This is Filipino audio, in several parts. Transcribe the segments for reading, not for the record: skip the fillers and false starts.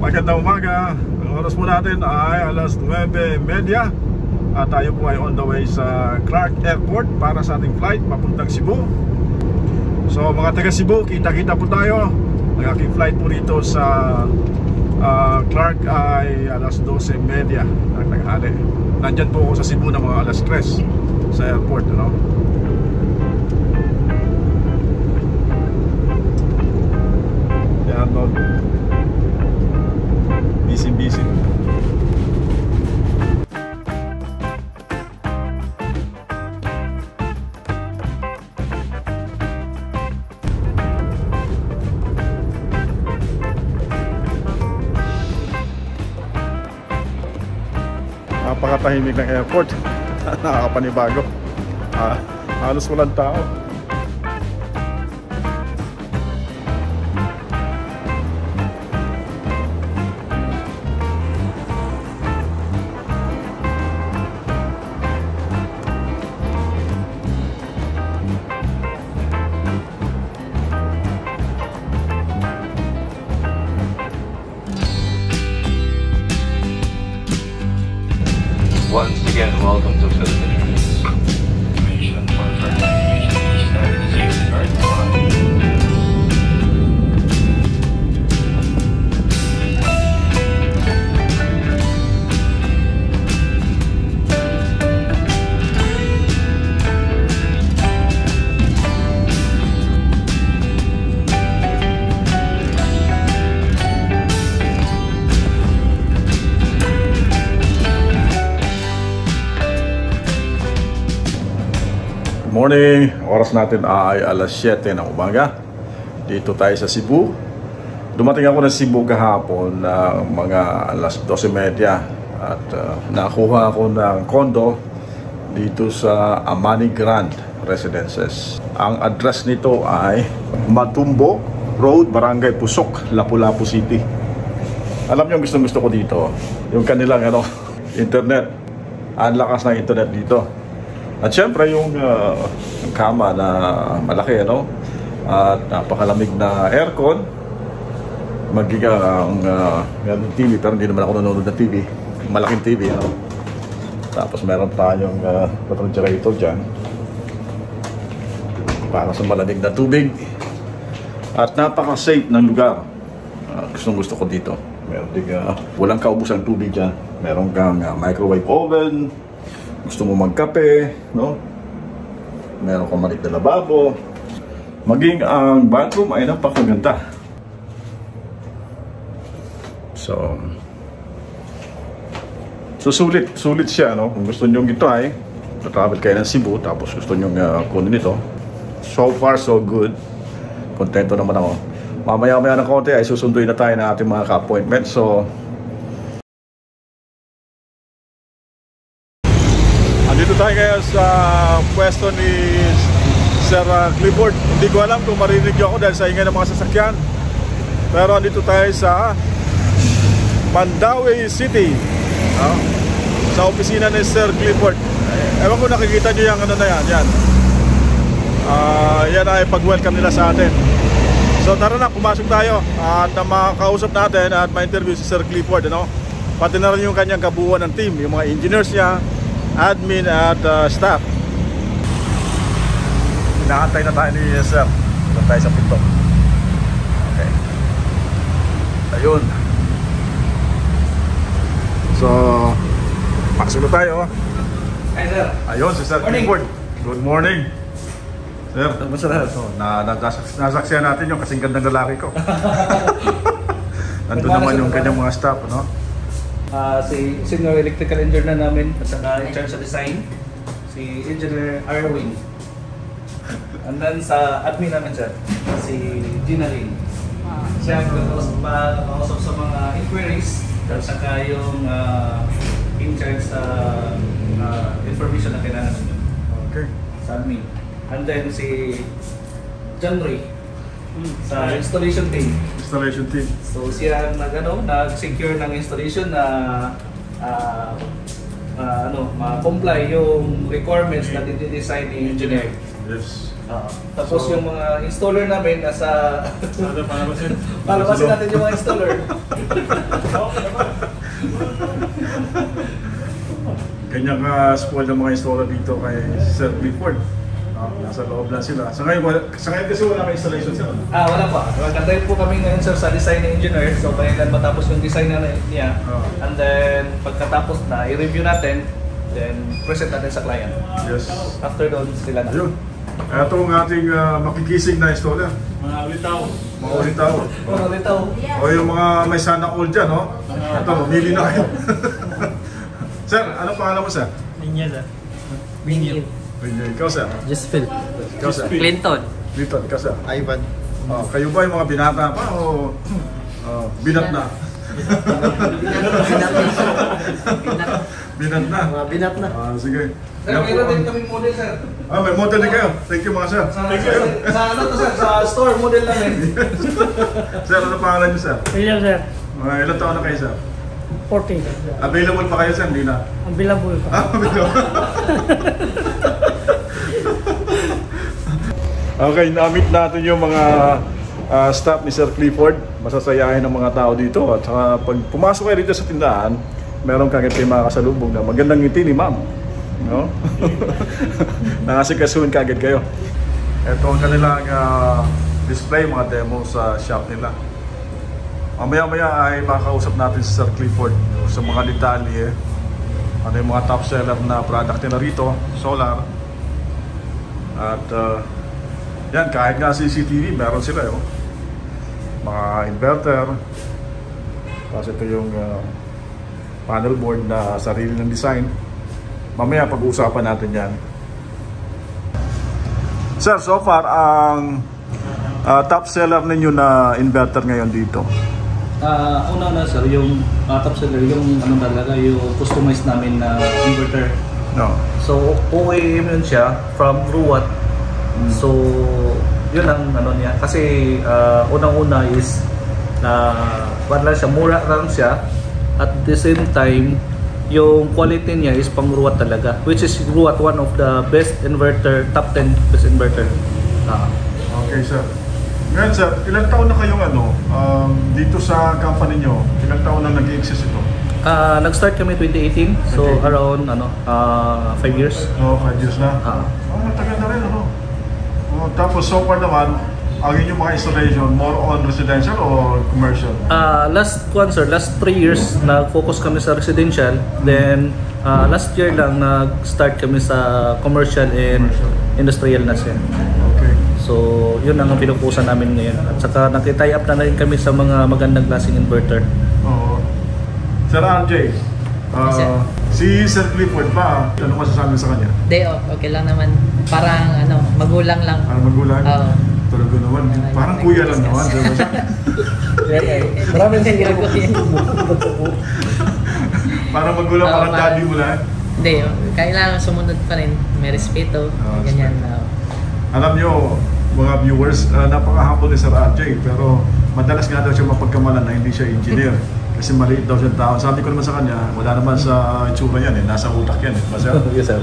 Magandang umaga. Ang oras po natin ay alas 9:30 at tayo po ay on the way sa Clark Airport para sa ating flight papuntang Cebu. So mga taga Cebu, kita-kita po tayo. Ang aking flight po rito sa Clark ay alas 12:30 ng tanghali. Nandyan po ako sa Cebu ng mga alas 3 sa airport, ano? Yan, no? Busy. Napakatahimik ng airport. Nakakapanibago. Halos walang tao. Once again, welcome to Philippines. Information for further aviation is started to safeguard Morning, oras natin ay alas 7 ng umaga. Dito tayo sa Cebu. Dumating ako ng Cebu kahapon ng mga alas 12:30 at nakuha ako ng condo dito sa Amani Grand Residences. Ang address nito ay Matumbo Road, Barangay Pusok, Lapu-Lapu City. Alam niyo, gusto ko dito yung kanilang internet. Ang lakas ng internet dito. At syempre yung kama na malaki, at napakalamig na aircon. Magiging yung TV, pero hindi naman ako nanonood ng TV. Malaking TV, Tapos meron tayong refrigerator dyan para sa malamig na tubig. At napaka-safe ng lugar. Gusto ko dito. Meron din walang kaubos ang tubig dyan. Meron kang microwave oven. Gusto mo magkape, meron kang maliit na lababo. Maging ang bathroom ay napakaganda. So sulit siya, Kung gusto nyo ito ay travel kayo ng Cebu, tapos gusto nyo kunin ito. So far so good. Kontento naman ako. Mamaya ng konti ay susunduin na tayo na ating mga ka-appointment. So dito tayo ngayon sa pwesto ni Sir Clifford. Hindi ko alam kung marinig nyo ako dahil sa ingay ng mga sasakyan. Pero andito tayo sa Mandaue City, sa opisina ni Sir Clifford. Ewan ko nakikita nyo yung na yan. Yan ay pag-welcome nila sa atin. So tara na, pumasok tayo at makakausap natin at ma-interview si Sir Clifford, Pati na rin yung kanyang kabuuan ng team, yung mga engineers niya, admin at staff. Inaantay na tayo ni Sir. Doon tayo sa pinto. Okay. Ayun. So pasok na tayo. Hi, sir. Ayun, si Sir Clifford. Good morning. Sir, nasaksihan natin yung kasing gandang lalaki ko. Nandun naman yung kanyang mga staff, Si senior electrical engineer na namin at saka in charge sa design, si Engineer Arwin. And then sa admin namin sir, si Gina Lynn. Siya ang makausap sa mga inquiries at saka yung in charge sa information na kailangan namin. Okay. Sa admin. And then si John Ray sa installation team. So siya nag-secure ng installation na ma-comply yung requirements na dinesign ni engineer. Yes. Tapos yung mga installer namin nasa palabasin natin yung mga installer. Ganyan ka spoil ng mga installer dito kay Sir Clifford. Nasa loob lang sila. Sa ngayon kasi wala kang installation sir. Wala pa. Magkantayin po kami ngayon sir sa design engineer. So kailan matapos yung design niya. And then pagkatapos na, i-review natin. Then present natin sa client. Yes. After doon sila na. Ayun. Ito ang ating makikising na installer. Mga ulitaw. Mga ulitaw. Mga ulitaw. O yung mga may sana all dyan, no? Ito, mamili na kayo. Sir, ano pangalan mo sir? Ninya sir. Binyo. Ikaw sir? Just Phil. Ikaw sir? Clinton. Clinton, ikaw sir? Ivan. Kayo ba yung mga binata pa o binat na? Binat na? Mga binat na. Sige. Sir, mayroon din kaming model sir. May model din kayo. Thank you mga sir. Sa ano to sir? Sa store model namin. Sir, ano pangalan niyo sir? William sir. Ilan taon na kayo sir? 40. Available pa kayo sir? Hindi na. Ang bilabol pa. Available. Okay, na-meet natin yung mga staff ni Sir Clifford. Masasayahin ng mga tao dito. At saka pag pumasok kayo dito sa tindahan, meron kagad kayo mga kasalubong na magandang ngiti ni ma'am. No? Nangasikasuhin kagad kayo. Ito ang kanilang display, mga demo sa shop nila. Mamaya-maya ay makakausap natin si Sir Clifford sa mga detalye. Ano yung mga top seller na product nila rito, solar. At yan, kahit nga CCTV, meron sila yun. Mga inverter. Tapos ito yung panel board na sarili ng design. Mamaya pag-uusapan natin yan. Sir, so far, ang top seller ninyo na inverter ngayon dito? Una sir, yung top seller, yung ano talaga, yung customized namin na inverter. No. So, OEM yun siya from Ruwat. So, yun ang ano niya. Kasi unang-una is wala siya, mura lang siya. At the same time, yung quality niya is pang Ruwat talaga. Which is Ruwat, one of the best inverter, top 10 best inverter. Okay sir. Ngayon sir, ilang taon na kayong dito sa company nyo? Ilang taon na nag-i-exist ito? Nag-start kami 2018. So, around 5 years. 5 years na? Matagal na rin tapos so far naman, ang inyong mga installation, more on residential or commercial? Last 3 years, nag-focus kami sa residential. Then, last year lang, nag-start kami sa commercial and industrial na siya. Okay. So, yun ang pinupusan namin ngayon. At saka nakitay up na rin kami sa mga magandang klaseng inverter. Oo. Sir RJ, si Sir Clifford ba, ano masasabi sa kanya? Day off, okay lang naman. Parang magulang lang. Magulang? Oo. Talaga naman, parang kuya lang naman. Maraming siguro. Parang magulang, parang daddy mo lang. Hindi, kailangan sumunod pa rin. May respeto, ganyan. Alam nyo, mga viewers, napakahapon ni Sir RJ, pero madalas nga daw siya mapagkamalan na hindi siya engineer. Kasi maliit daw siya tao. Sabi ko naman sa kanya, wala naman sa itsura yan, nasa utak yan. Masya? Yes sir.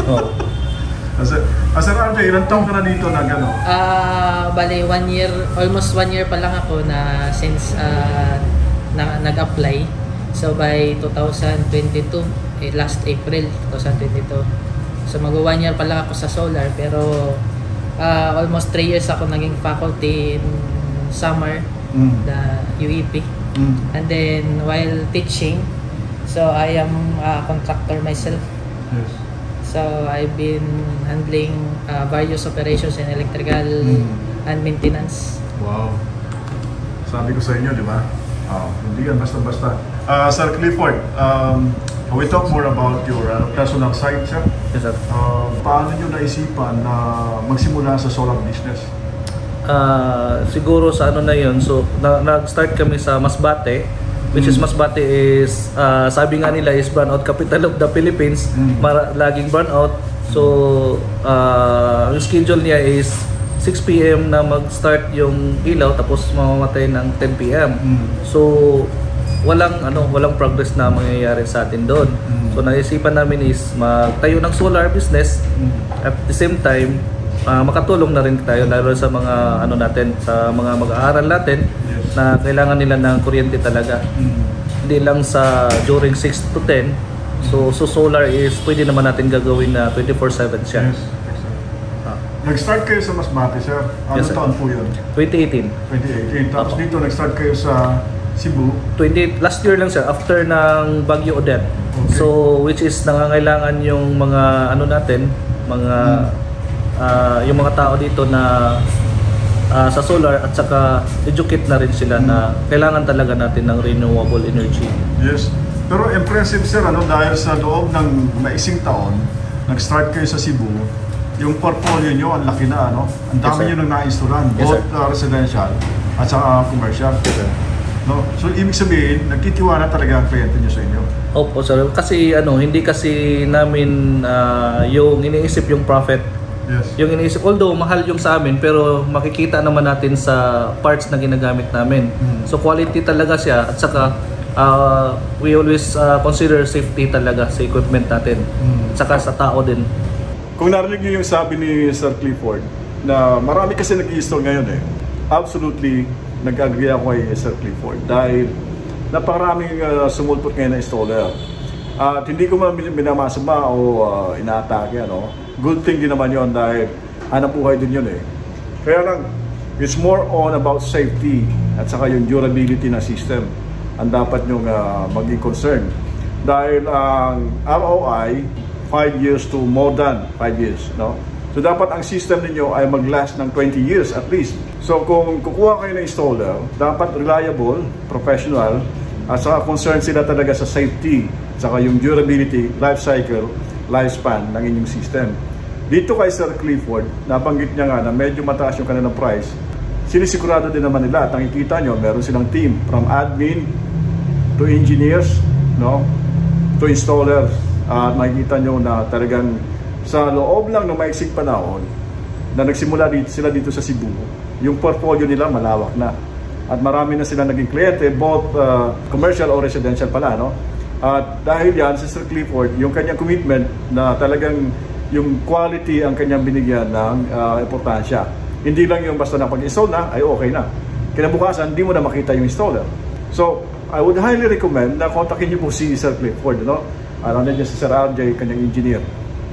Sir RJ, ilang taong ka na dito na gano'n? Bali, 1 year, almost 1 year pa lang ako na since nag-apply. So by 2022, last April 2022. So mag-1 year pa lang ako sa solar, pero almost 3 years ako naging faculty in summer, the UEP. And then while teaching, so I am a contractor myself. Yes. So I've been handling various operations in electrical and maintenance. Wow. Sabi ko sa inyo, di ba? Hindi yan basta-basta. Sir Clifford, we talk more about your personal side, sir. Yes sir. Paano nyo naisipan na magsimula sa solar business? Siguro sa ano na yun, so nag-start kami sa Masbate, which is Masbate is sabi nga nila is burnout capital of the Philippines. Laging burnout. So yung schedule niya is 6 PM na mag-start yung ilaw, tapos mamamatay ng 10 PM. So walang progress na mangyayari sa atin doon. So naisipan namin is magtayo ng solar business. At the same time, makatulong na rin tayo lalo sa mga ano natin, sa mga mag-aaral natin na kailangan nila ng kuryente talaga. Hindi lang sa during 6 to 10. So solar is pwede naman natin gagawin na 24/7 siya. Yes. Nag-start kayo sa Masbate, sir. Ano Yes, sir. taon po yun? 2018. 2018. Tapos dito nag-start kayo sa Cebu. Last year lang siya after ng Bagyo Odette. Okay. So which is nangangailangan yung mga ano natin, mga yung mga tao dito na sa solar at saka educate na rin sila na kailangan talaga natin ng renewable energy. Yes. Pero impressive, sir, ano, dahil sa loob ng maising taon, nag-start kayo sa Cebu, yung portfolio nyo, ang laki na, ano? Ang dami Yes, sir. nyo nang na-installan, Yes, both residential at saka commercial. Yes, sir. No? So, ibig sabihin, nagtitiwala talaga ang kliyente nyo sa inyo. Opo, sir. Kasi ano, hindi kasi namin yung iniisip yung profit. Yes. Yung iniisip, although mahal yung sa amin, pero makikita naman natin sa parts na ginagamit namin. So quality talaga siya at saka we always consider safety talaga sa equipment natin. At saka sa tao din. Kung narinig niyo yung sabi ni Sir Clifford na marami kasi nag-i-install ngayon absolutely nag-agree ako kay Sir Clifford dahil napakaraming sumulpot ngayon na installer. At hindi ko man binamasama o inaatake, ano. Good thing din naman yon dahil hanap buhay din yun Kaya lang, it's more on about safety at saka yung durability ng system ang dapat nyong maging concern. Dahil ang ROI 5 years to more than 5 years, no? So dapat ang system ninyo ay mag-last ng 20 years at least. So kung kukuha kayo ng installer, dapat reliable, professional, at saka concerned sila talaga sa safety, saka yung durability, life cycle, lifespan ng inyong system. Dito kay Sir Clifford, nabanggit niya nga na medyo mataas yung kanilang price. Sinisigurado din naman nila at nakikita nyo, meron silang team from admin to engineers, no, to installers. At makikita nyo na talagang sa loob lang ng maiksing panahon na nagsimula sila dito sa Cebu, yung portfolio nila malawak na. At marami na sila naging kliyente, both commercial or residential pala, no? At dahil yan, si Sir Clifford, yung kanyang commitment na talagang yung quality ang kanyang binigyan ng importansya. Hindi lang yung basta na pag-install na, ay okay na. Kinabukasan, hindi mo na makita yung installer. So, I would highly recommend na kontakin niyo po si Sir Clifford, no? Ano na si Sir RJ, kanyang engineer.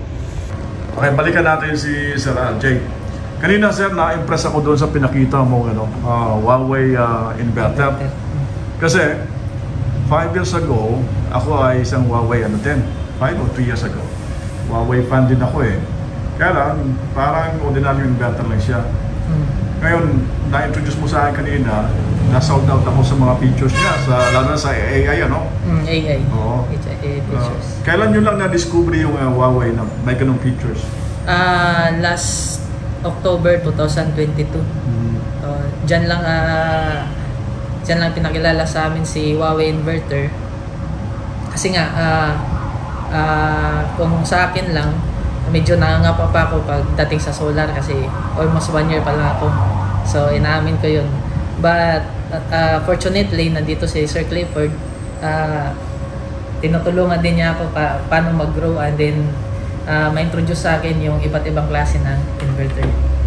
Okay, balikan natin si Sir RJ. Kanina, sir, na-impress ako doon sa pinakita mo, Huawei inverter. Kasi 5 years ago, ako ay isang Huawei 5 or 3 years ago. Huawei fan din ako Kaya lang, parang ordinary inverter lang siya. Ngayon, na-introduce mo sa akin kanina, na-sold out ako sa mga features niya, lalo na sa AI, ano? AI. Oo. AI features. Kailan nyo lang na-discover yung Huawei na may ganong features? Last October 2022. Diyan lang pinakilala sa amin si Huawei inverter. Kasi nga kung sa akin lang medyo nangangapa pa ako pagdating sa solar kasi almost 1 year pa lang ako. So inaamin ko 'yun. But fortunately nandito si Sir Clifford, tinutulungan din niya ako paano mag-grow and then ma-introduce sa akin yung iba't ibang klase ng inverter.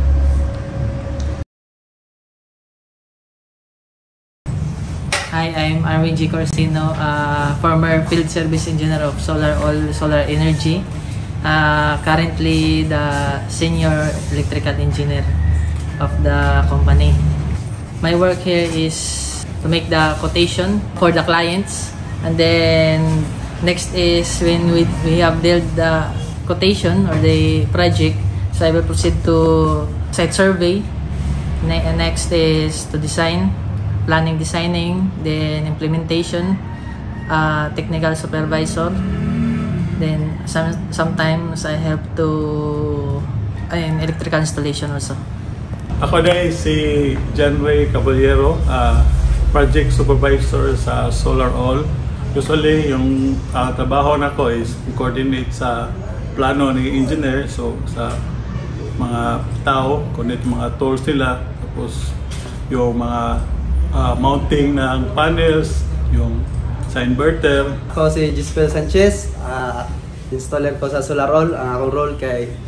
Hi, I'm Arwin G. Corsino, former field service engineer of Solar Energy. Currently the senior electrical engineer of the company. My work here is to make the quotation for the clients, and then next is when we have dealt the quotation or the project, so I will proceed to site survey. Next is to designing, then implementation, technical supervisor. Then sometimes I help to electrical installation also. Ako na si John Ray Caballero, project supervisor sa Solar All. Usually yung trabaho na ko is coordinate sa plano ni engineer, so sa mga tao, connect mga tools nila, tapos yung mga mounting ng panels, yung sa inverter. Ako si Gispel Sanchez, installer ko sa Solar All. Ang akong role kay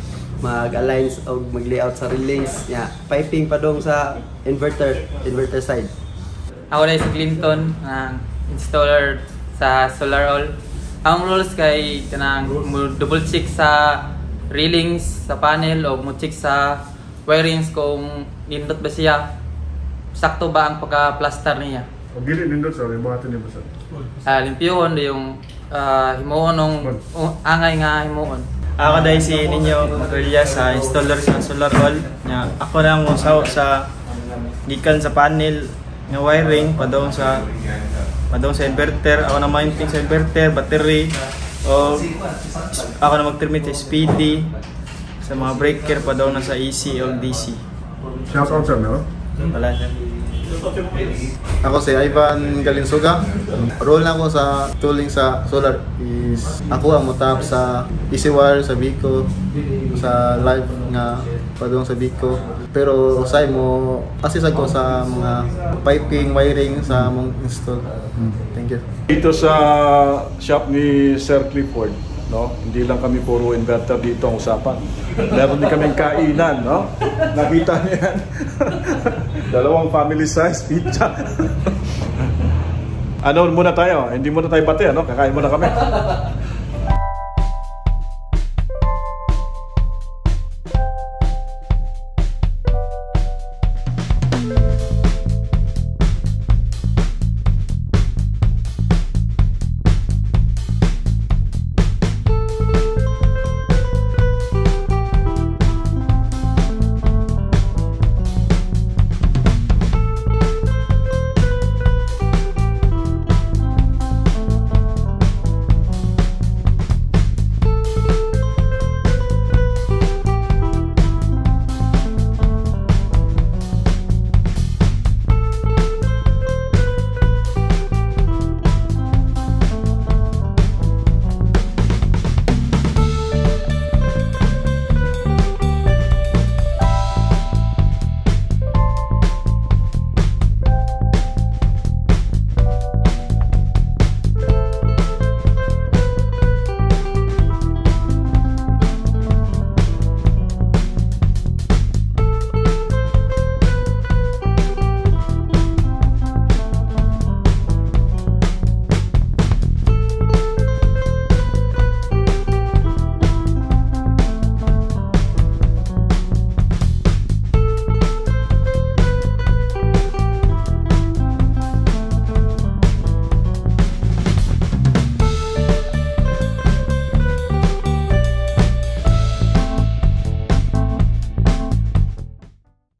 mag-align o mag-layout sa relays nya. Piping pa dong sa inverter side. Ako na si Clinton, ang installer sa Solar All. Ang rules kay kanang double check sa railings sa panel o mo check sa wirings kung nindot ba siya, sakto ba ang pagka-plaster niya. O gili nindot sa mga tinim sa. Limpyuhon yung himuon ng angay nga himuon. Ako dahil si Ninyo Magulias sa installer sa Solar All. Ako na ang usaw sa gikan sa panel nga wiring padong sa inverter. Ako na mounting sa inverter, battery, o ako na mag-terminate sa speedy sa mga breaker padong na sa AC o DC. Shout out sir, no? Wala siya. Ako si Ivan Galinsuga. Role na ako sa tooling sa solar is ako ang motap sa EasyWire sa Bico, sa live nga padung sa Bico. Pero usay mo assist ako sa mga piping, wiring sa among install. Thank you. Dito sa shop ni Sir Clifford, no? Hindi lang kami puro inverter dito ang usapan. Meron din kaming kainan, no? Nakita niyo yan. Dalawang family size pizza. Ano muna tayo? Hindi muna tayo bate, ano? Kakain muna kami.